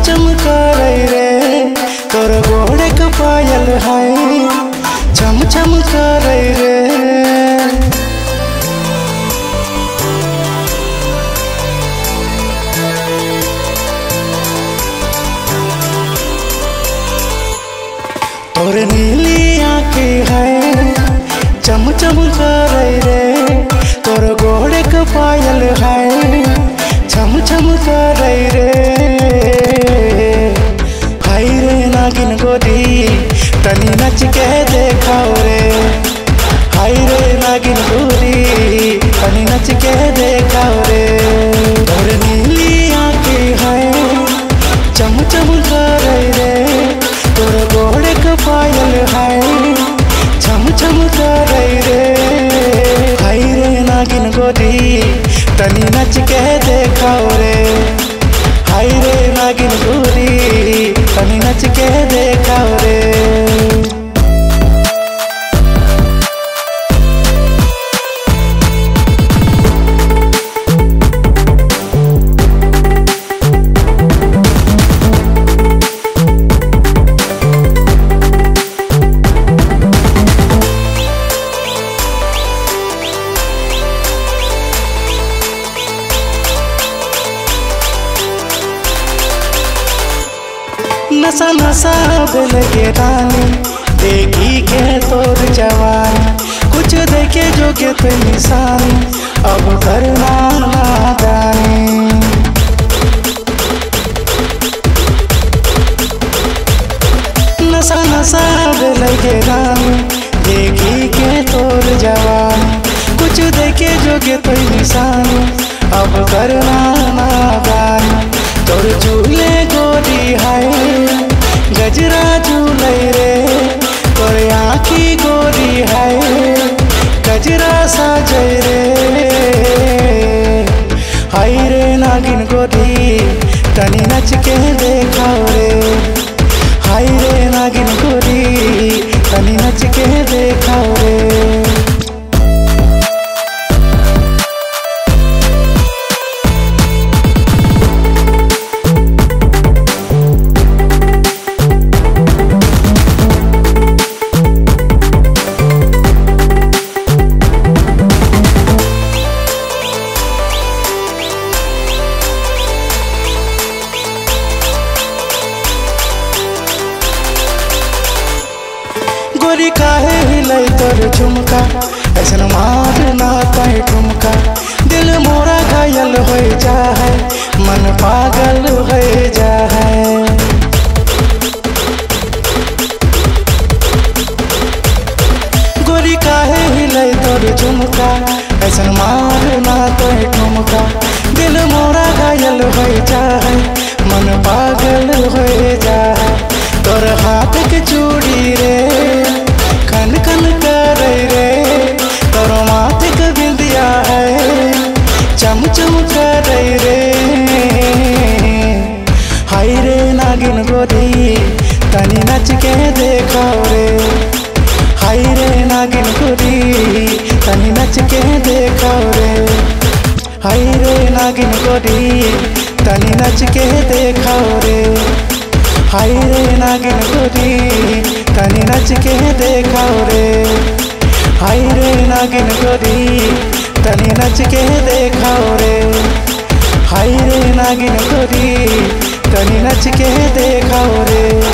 चम करे रे तोर गोड़े का पायल है चम चम करे रे। तोर नीली आँखें है चम चम करे रे तोर गोड़े का पायल है छम छम करे रे। हाय रे नागिन गोरी तनी नच के देखाओ रे। हाय रे नागिन गोरी तनी नच के देखाओ रे। तोर नीली आँखें है चम चम करे रे तोर गोड़े का पायल है छम छम करे रे। हाय रे नागिन गोरी तनी नच के देखाओ रे। हाय रे नागिन गोरी तनी नच के देखाओ रे। नशा नशा लगे रानी देखी के तोर जवानी कुछ देखे जो के पे निशानी अब करना नादानी। नशा नशा लगे रानी देखी के तोर जवानी कुछ देखे जो के पे निशानी अब करना नादानी। तोर झूले गोरी है गजरा झूले रे तोर आँखी गोरी है गजरा साजे रे। हाय रे नागिन गोरी तनी नच के देखाओ रे। हाय रे नागिन गोरी तनी नच के देखाओ रे। गोरी काहे हिलाई तोर झुमका ऐसन मार ना पाए ठुमका दिल मोरा घायल हो जा है मन पागल हो जा है। गोरी काहे हिलाई तोर झुमका ऐसन मार ना पाए ठुमका दिल मोरा घायल हो जा है मन पागल हो जा है। तोर हाथ के चूड़ी रे खन खन करे रे तोर माथे का बिंदिया है चम चम करे रे। हाय रे नागिन गोरी तनी नच के देखाओ रे। हाय रे नागिन गोरी तनी नच के देखाओ रे। हाय रे नागिन गोरी तनी नच के देखाओ रे। हाय रे नागिन गोरी तनी नच के देखाओ रे। हाय रे नागिन गोरी तनी नच के देखाओ रे। हाय रे नागिन गोरी तनी नच के देखाओ रे।